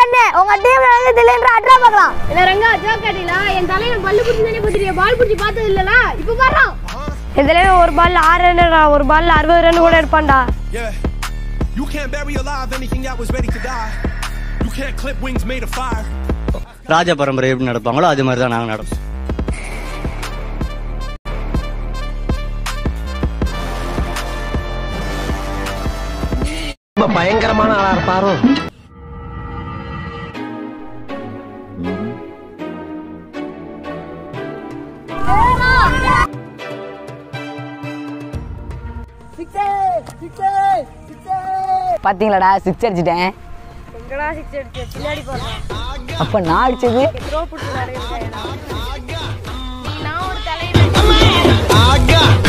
கண்ணே உங்க டீம்ல வந்து தில்லைன்ற அட்ரா பார்க்கலாம். இல்ல ரங்கா ஜோக் அடிடா. என் தலையில பல்லு புடிச்சு தானே குதிரியே. பால் புடிச்சு பார்த்தது இல்லல. இப்போ வர்றோம். இதுல ஒரு பால்ல 6 ரன்டா. ஒரு பால்ல 60 ரன் கூட எடுப்பான்டா. You can't bury alive anything that was ready to die. You can't clip wings made of fire. ராஜ பரம்பரை எப்படி நடப்பாங்களோ அதே மாதிரி தான் நாங்க நடப்போம். ரொம்ப பயங்கரமான ஆளா இருப்பாரோ. பாத்தீங்களாடா 6 அடிச்சிட்டேன். எங்கடா 6 அடிச்சே பின்னாடி போறேன். அப்ப நான் அடிச்சது த்ரோ புடிச்சு விளையாடுறேன். நான் ஒரு தலையில